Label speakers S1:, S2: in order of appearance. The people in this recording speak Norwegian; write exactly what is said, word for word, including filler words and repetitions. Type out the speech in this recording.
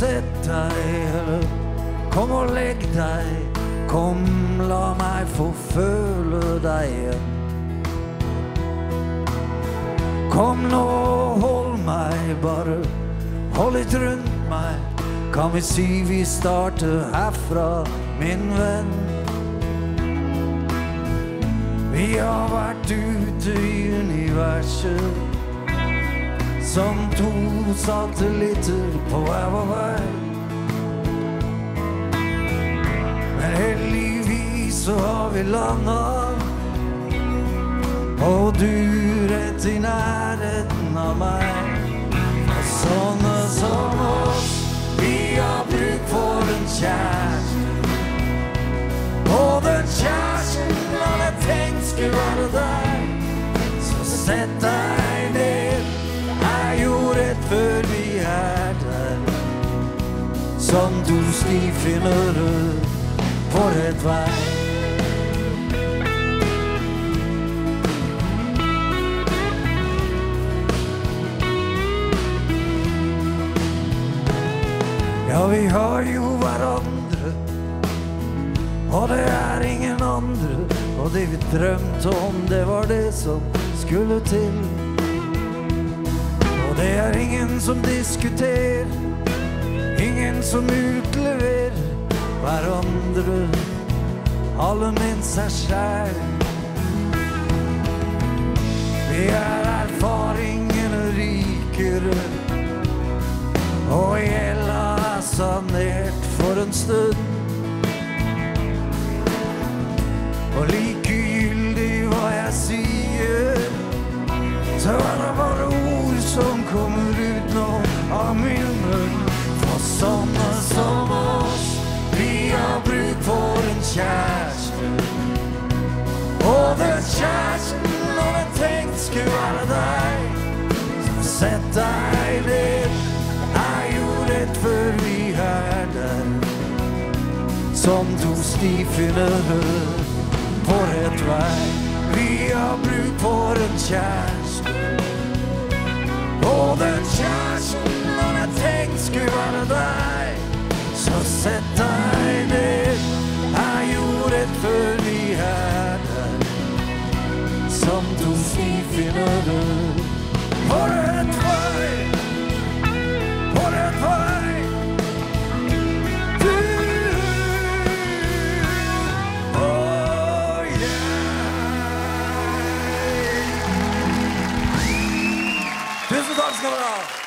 S1: sett deg, eller kom og legg deg. Kom, la meg få føle deg igjen. Kom nå, hold meg, bare hold litt rundt meg. Kan vi si vi starter herfra, min venn? Vi har vært ute i universet som to satellitter på hver vår vei. Men heldigvis så har vi landet, og du rett i nærheten av meg. Og sånne som oss, vi har bruk for en kjæreste. Og den kjæresten hadde tenkt skulle være deg. Så sett deg ned, er jo rett før vi er der. Som to stifinnere på rett vei. Ja, vi har jo hverandre, og det er ingen andre. Og det vi drømte om, det var det som skulle til. Og det er ingen som diskuterer, ingen som utleverer hverandre, alle minst seg selv. Vi er erfaringene rikere, og gjelda er sanert for en stund. Og likegyldig hva jeg sier, så er det bare ord som kommer ut nå av min munn. For sånne som oss, vi har bruk for en kjæreste. Og den kjæresten hadde tenkt skulle være deg. Så sett deg ned, er jo rett før vi er der. Som to stifinnere på rett vei. Vi har bruk for en kjæreste. Og den kjæresten hadde tenkt skulle være deg. Så sett deg ned, er jo rett før vi er der. Som to stifinnere på rett vei. På rett vei. Du, oh yeah. Tusen takk skal du ha.